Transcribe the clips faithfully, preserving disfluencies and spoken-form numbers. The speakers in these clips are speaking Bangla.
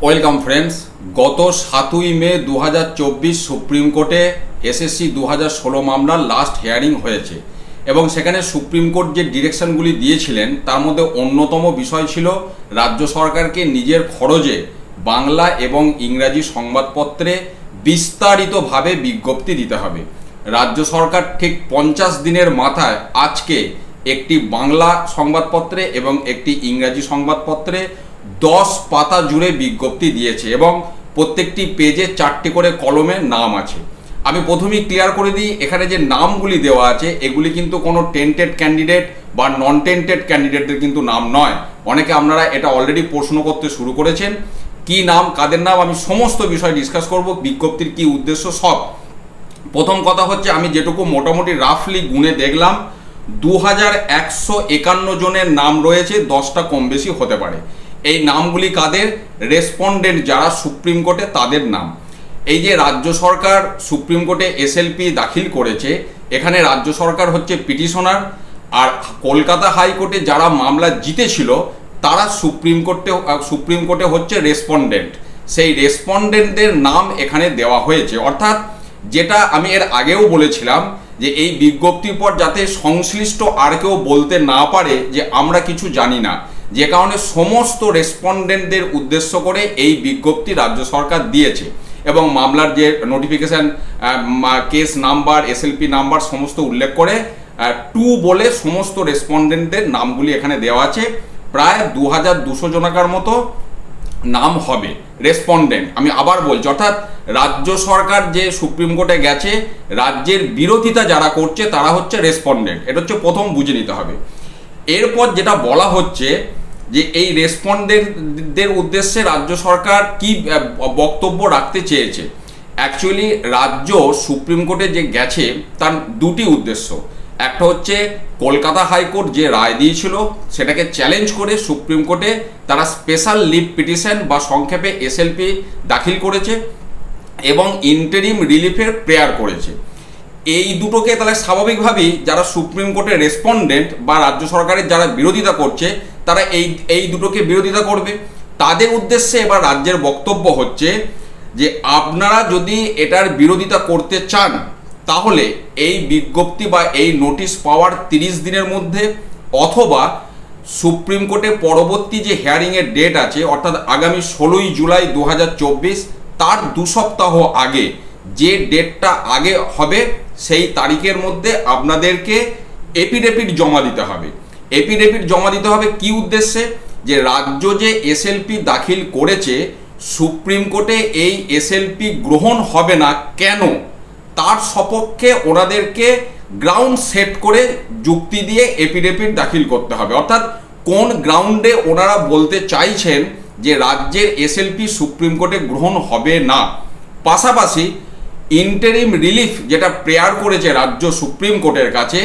Welcome friends. গত সাতই মে দু হাজার চব্বিশ সুপ্রিম কোর্টে এসএসসি দু হাজার ষোলো মামলার লাস্ট হিয়ারিং হয়েছে এবং সেখানে সুপ্রিম কোর্ট যে ডিরেকশনগুলি দিয়েছিলেন তার মধ্যে অন্যতম বিষয় ছিল রাজ্য সরকারকে নিজের খরচে বাংলা এবং ইংরাজি সংবাদপত্রে বিস্তারিতভাবে বিজ্ঞপ্তি দিতে হবে। রাজ্য সরকার ঠিক পঞ্চাশ দিনের মাথায় আজকে একটি বাংলা সংবাদপত্রে এবং একটি ইংরাজি সংবাদপত্রে দশ পাতা জুড়ে বিজ্ঞপ্তি দিয়েছে এবং প্রত্যেকটি পেজে চারটি করে কলমে নাম আছে। আমি প্রথমেই ক্লিয়ার করে দিই, এখানে যে নামগুলি দেওয়া আছে এগুলি কিন্তু কোনো টেন্টেড ক্যান্ডিডেট বা নন টেন্টেড ক্যান্ডিডেটদের কিন্তু নাম নয়। অনেকে আপনারা এটা অলরেডি প্রশ্ন করতে শুরু করেছেন, কি নাম, কাদের নাম, আমি সমস্ত বিষয় ডিসকাস করব, বিজ্ঞপ্তির কি উদ্দেশ্য সব। প্রথম কথা হচ্ছে, আমি যেটুকু মোটামুটি রাফলি গুনে দেখলাম দু হাজার একশো একান্ন জনের নাম রয়েছে, দশটা কম বেশি হতে পারে। এই নামগুলি কাদের? রেসপন্ডেন্ট যারা সুপ্রিম কোর্টে তাদের নাম। এই যে রাজ্য সরকার সুপ্রিম কোর্টে এসএলপি দাখিল করেছে, এখানে রাজ্য সরকার হচ্ছে পিটিশনার, আর কলকাতা হাইকোর্টে যারা মামলা জিতেছিল তারা সুপ্রিম কোর্টে সুপ্রিম কোর্টে হচ্ছে রেসপন্ডেন্ট। সেই রেসপন্ডেন্টদের নাম এখানে দেওয়া হয়েছে। অর্থাৎ যেটা আমি এর আগেও বলেছিলাম যে এই বিজ্ঞপ্তির পর যাতে সংশ্লিষ্ট আর কেউ বলতে না পারে যে আমরা কিছু জানি না, যে কারণে সমস্ত রেসপন্ডেন্টদের উদ্দেশ্য করে এই বিজ্ঞপ্তি রাজ্য সরকার দিয়েছে এবং মামলার যে notification, case number, SLP number সমস্ত উল্লেখ করে টু বলে সমস্ত রেসপন্ডেন্টদের নামগুলি এখানে দেওয়া আছে। প্রায় দু হাজার দুশো জনাকার মতো নাম হবে রেসপন্ডেন্ট। আমি আবার বলছি, অর্থাৎ রাজ্য সরকার যে সুপ্রিম কোর্টে গেছে, রাজ্যের বিরোধিতা যারা করছে তারা হচ্ছে রেসপন্ডেন্ট। এটা হচ্ছে প্রথম বুঝে নিতে হবে। এরপর যেটা বলা হচ্ছে যে এই রেসপন্ডেন্টদের উদ্দেশ্যে রাজ্য সরকার কি বক্তব্য রাখতে চেয়েছে। অ্যাকচুয়ালি রাজ্য সুপ্রিম কোর্টে যে গেছে তার দুটি উদ্দেশ্য। একটা হচ্ছে কলকাতা হাইকোর্ট যে রায় দিয়েছিল সেটাকে চ্যালেঞ্জ করে সুপ্রিম কোর্টে তারা স্পেশাল লিভ পিটিশন বা সংক্ষেপে এসএলপি দাখিল করেছে এবং ইন্টারিম রিলিফের প্রেয়ার করেছে। এই দুটোকে তাহলে স্বাভাবিকভাবেই যারা সুপ্রিম কোর্টের রেসপন্ডেন্ট বা রাজ্য সরকারের যারা বিরোধিতা করছে তারা এই এই দুটোকে বিরোধিতা করবে। তাদের উদ্দেশ্যে এবার রাজ্যের বক্তব্য হচ্ছে যে আপনারা যদি এটার বিরোধিতা করতে চান তাহলে এই বিজ্ঞপ্তি বা এই নোটিশ পাওয়ার তিরিশ দিনের মধ্যে অথবা সুপ্রিম কোর্টে পরবর্তী যে হিয়ারিংয়ের ডেট আছে অর্থাৎ আগামী ষোলোই জুলাই দু হাজার চব্বিশ তার দু সপ্তাহ আগে, যে ডেটটা আগে হবে সেই তারিখের মধ্যে আপনাদেরকে এপিডেভিট জমা দিতে হবে। এপিডেভিট জমা দিতে হবে কি উদ্দেশ্যে? যে রাজ্য যে এসএলপি দাখিল করেছে সুপ্রিম কোর্টে এই এসএলপি গ্রহণ হবে না কেন, তার সপক্ষে ওনাদেরকে গ্রাউন্ড সেট করে যুক্তি দিয়ে এপিডেভিট দাখিল করতে হবে। অর্থাৎ কোন গ্রাউন্ডে ওনারা বলতে চাইছেন যে রাজ্যের এসএলপি সুপ্রিম কোর্টে গ্রহণ হবে না। পাশাপাশি ইন্টারিম রিলিফ যেটা প্রেয়ার করেছে রাজ্য সুপ্রিম কোর্টের কাছে,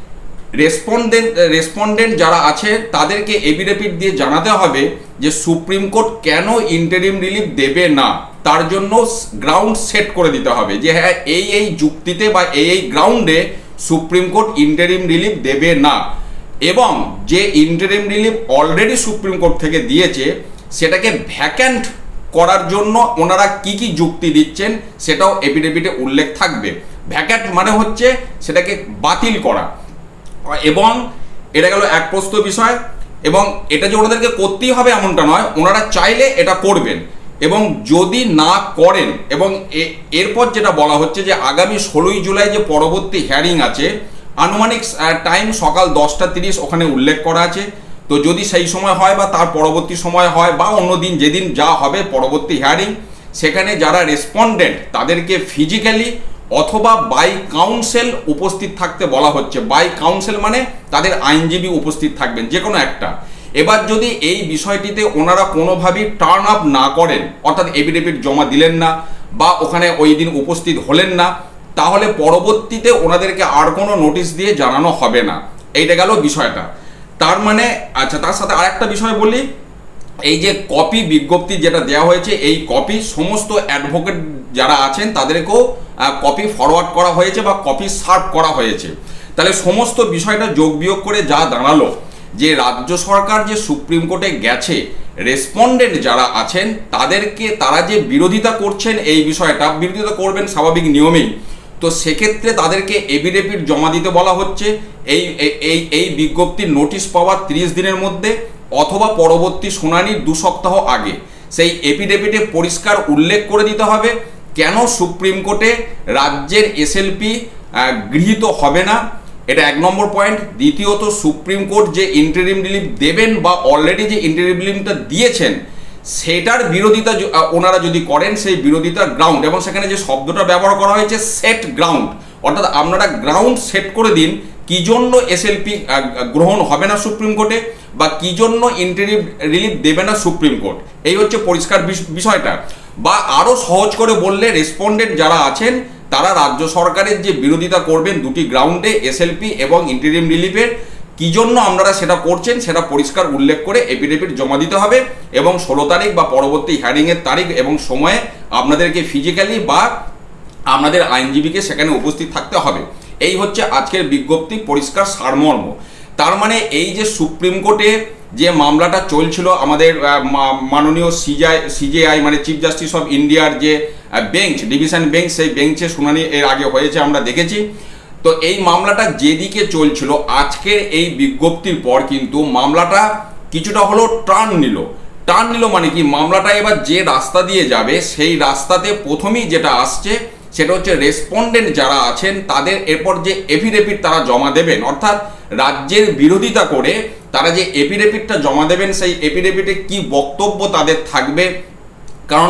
রেসপন্ডেন্ট রেসপন্ডেন্ট যারা আছে তাদেরকে এফিডেভিট দিয়ে জানাতে হবে যে সুপ্রিম কোর্ট কেন ইন্টারিম রিলিফ দেবে না, তার জন্য গ্রাউন্ড সেট করে দিতে হবে যে হ্যাঁ এই এই যুক্তিতে বা এই এই গ্রাউন্ডে সুপ্রিম কোর্ট ইন্টারিম রিলিফ দেবে না। এবং যে interim relief already Supreme Court থেকে দিয়েছে সেটাকে ভ্যাকেন্ট করার জন্য ওনারা কি কি যুক্তি দিচ্ছেন সেটাও এফিডেভিটে উল্লেখ থাকবে। ভ্যাকেন্ট মানে হচ্ছে সেটাকে বাতিল করা। এবং এটা গেল এক প্রস্ত বিষয়। এবং এটা যে ওনাদেরকে করতেই হবে এমনটা নয়, ওনারা চাইলে এটা করবেন। এবং যদি না করেন, এবং এরপর যেটা বলা হচ্ছে যে আগামী ষোলোই জুলাই যে পরবর্তী হিয়ারিং আছে, আনুমানিক টাইম সকাল দশটা তিরিশ ওখানে উল্লেখ করা আছে। তো যদি সেই সময় হয় বা তার পরবর্তী সময় হয় বা অন্য দিন যেদিন যা হবে পরবর্তী হিয়ারিং, সেখানে যারা রেসপন্ডেন্ট তাদেরকে ফিজিক্যালি অথবা বাই কাউন্সিল উপস্থিত থাকতে বলা হচ্ছে। বাই কাউন্সিল মানে তাদের আইনজীবী উপস্থিত থাকবেন, যে কোনো একটা। এবার যদি এই বিষয়টিতে ওনারা কোনোভাবেই টার্ন আপ না করেন, অর্থাৎ এফিডেভিট জমা দিলেন না বা ওখানে ওই দিন উপস্থিত হলেন না, তাহলে পরবর্তীতে ওনাদেরকে আর কোনো নোটিশ দিয়ে জানানো হবে না। এইটা গেল বিষয়টা। তার মানে আচ্ছা, তার সাথে আরেকটা বিষয় বলি, এই যে কপি বিজ্ঞপ্তি যেটা দেওয়া হয়েছে এই কপি সমস্ত অ্যাডভোকেট যারা আছেন তাদেরকেও কপি ফরওয়ার্ড করা হয়েছে বা কপি সার্ভ করা হয়েছে। তাহলে সমস্ত বিষয়টা যোগ বিয়োগ করে যা দাঁড়ালো যে রাজ্য সরকার যে সুপ্রিম কোর্টে গেছে রেসপন্ডেন্ট যারা আছেন তাদেরকে, তারা যে বিরোধিতা করছেন এই বিষয়টা, বিরোধিতা করবেন স্বাভাবিক নিয়মেই, তো সেক্ষেত্রে তাদেরকে এফিডেভিট জমা দিতে বলা হচ্ছে এই এই এই বিজ্ঞপ্তির নোটিশ পাওয়ার তিরিশ দিনের মধ্যে অথবা পরবর্তী শুনানির দু সপ্তাহ আগে। সেই এফিডেভিটে পরিষ্কার উল্লেখ করে দিতে হবে কেন সুপ্রিম কোর্টে রাজ্যের এসএলপি গৃহীত হবে না, এটা এক নম্বর পয়েন্ট। দ্বিতীয়ত, সুপ্রিম কোর্ট যে ইন্টারিম রিলিফ দেবেন বা অলরেডি যে ইন্টারিম রিলিফটা দিয়েছেন সেটার বিরোধিতা ওনারা যদি করেন, সেই বিরোধিতার গ্রাউন্ড, এবং সেখানে যে শব্দটা ব্যবহার করা হয়েছে সেট গ্রাউন্ড, অর্থাৎ আপনারা গ্রাউন্ড সেট করে দিন কি জন্য এসএলপি গ্রহণ হবে না সুপ্রিম কোর্টে বা কি জন্য ইন্টারিম রিলিফ দেবে না সুপ্রিম কোর্ট। এই হচ্ছে পরিষ্কার বিষয়টা। বা আরও সহজ করে বললে, রেসপন্ডেন্ট যারা আছেন তারা রাজ্য সরকারের যে বিরোধিতা করবেন দুটি গ্রাউন্ডে, এসএলপি এবং ইন্টারিম রিলিফের, কি জন্য আপনারা সেটা করছেন সেটা পরিষ্কার উল্লেখ করে এফিডেভিট জমা দিতে হবে এবং ষোলো তারিখ বা পরবর্তী হিয়ারিংয়ের তারিখ এবং সময়ে আপনাদেরকে ফিজিক্যালি বা আপনাদের আইনজীবীকে সেখানে উপস্থিত থাকতে হবে। এই হচ্ছে আজকের বিজ্ঞপ্তি, পরিষ্কার সারমর্ম। তার মানে এই যে সুপ্রিম কোর্টে যে মামলাটা চলছিল, আমাদের মাননীয় সিজিআই সিজেআই মানে চিফ জাস্টিস অফ ইন্ডিয়ার যে বেঞ্চ, ডিভিশন বেঞ্চ, সেই বেঞ্চে শুনানি এর আগে হয়েছে, আমরা দেখেছি। তো এই মামলাটা যেদিকে চলছিল, আজকের এই বিজ্ঞপ্তির পর কিন্তু মামলাটা কিছুটা হলো টার্ন নিল। টার্ন নিল মানে কি, মামলাটা এবার যে রাস্তা দিয়ে যাবে সেই রাস্তাতে প্রথমেই যেটা আসছে সেটা হচ্ছে রেসপন্ডেন্ট যারা আছেন তাদের এরপর যে এফিডেভিট তারা জমা দেবেন, অর্থাৎ রাজ্যের বিরোধিতা করে তারা যে এফিডেভিটটা জমা দেবেন সেই এফিডেভিটে কি বক্তব্য তাদের থাকবে, কারণ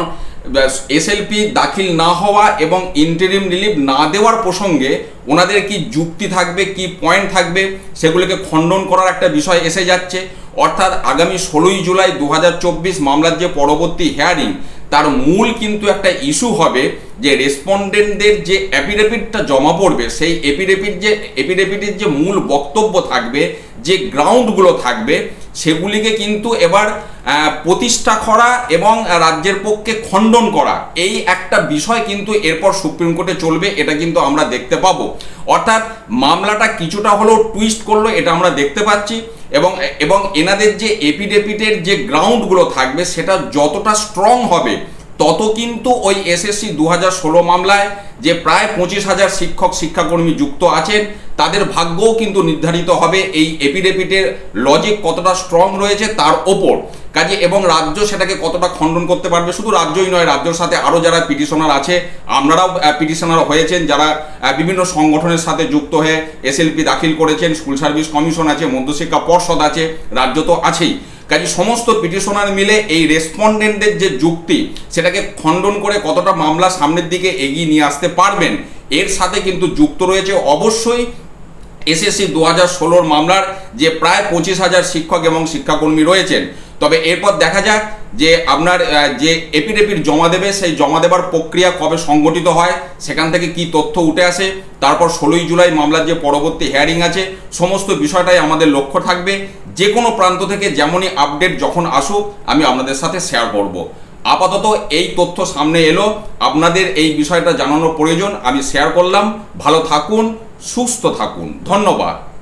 এসএলপি দাখিল না হওয়া এবং ইন্টারিম রিলিফ না দেওয়ার প্রসঙ্গে ওনাদের কি যুক্তি থাকবে, কি পয়েন্ট থাকবে, সেগুলোকে খণ্ডন করার একটা বিষয় এসে যাচ্ছে। অর্থাৎ আগামী ষোলোই জুলাই দু হাজার চব্বিশ মামলার যে পরবর্তী হিয়ারিং, তার মূল কিন্তু একটা ইস্যু হবে যে রেসপন্ডেন্টদের যে এফিডেভিটটা জমা পড়বে সেই এফিডেভিট যে এফিডেভিটের যে মূল বক্তব্য থাকবে, যে গ্রাউন্ডগুলো থাকবে, সেগুলিকে কিন্তু এবার প্রতিষ্ঠা করা এবং রাজ্যের পক্ষে খণ্ডন করা, এই একটা বিষয় কিন্তু এরপর সুপ্রিম কোর্টে চলবে। এটা কিন্তু আমরা দেখতে পাবো। অর্থাৎ মামলাটা কিছুটা হলেও টুইস্ট করলো, এটা আমরা দেখতে পাচ্ছি। এবং এবং এনাদের যে এফিডেভিটের যে গ্রাউন্ডগুলো থাকবে সেটা যতটা স্ট্রং হবে তত কিন্তু ওই এসএসসি দু হাজার ষোলো মামলায় যে প্রায় পঁচিশ হাজার শিক্ষক শিক্ষাকর্মী যুক্ত আছেন তাদের ভাগ্যও কিন্তু নির্ধারিত হবে এই এফিডেভিটের লজিক কতটা স্ট্রং রয়েছে তার ওপর। কাজে এবং রাজ্য সেটাকে কতটা খণ্ডন করতে পারবে, শুধু রাজ্যই নয়, রাজ্যের সাথে আরও যারা পিটিশনার আছে, আপনারাও পিটিশনার হয়েছেন, যারা বিভিন্ন সংগঠনের সাথে যুক্ত হয়ে এসএলপি দাখিল করেছেন, স্কুল সার্ভিস কমিশন আছে, মধ্যশিক্ষা পর্ষদ আছে, রাজ্য তো আছেই। কাজে সমস্ত পিটিশনার মিলে এই রেসপন্ডেন্টদের যে যুক্তি সেটাকে খণ্ডন করে কতটা মামলা সামনের দিকে এগিয়ে নিয়ে আসতে পারবেন, এর সাথে কিন্তু যুক্ত রয়েছে অবশ্যই এসএসসি দু হাজার ষোলোর মামলার যে প্রায় পঁচিশ হাজার শিক্ষক এবং শিক্ষাকর্মী রয়েছেন। তবে এরপর দেখা যাক যে আপনার যে এফিডেভিট জমা দেবে সেই জমা দেবার প্রক্রিয়া কবে সংগঠিত হয়, সেখান থেকে কি তথ্য উঠে আসে, তারপর ষোলোই জুলাই মামলার যে পরবর্তী হিয়ারিং আছে, সমস্ত বিষয়টাই আমাদের লক্ষ্য থাকবে। যে কোনো প্রান্ত থেকে যেমনই আপডেট যখন আসুক আমি আপনাদের সাথে শেয়ার করব। আপাতত এই তথ্য সামনে এলো, আপনাদের এই বিষয়টা জানানোর প্রয়োজন, আমি শেয়ার করলাম। ভালো থাকুন, সুস্থ থাকুন, ধন্যবাদ।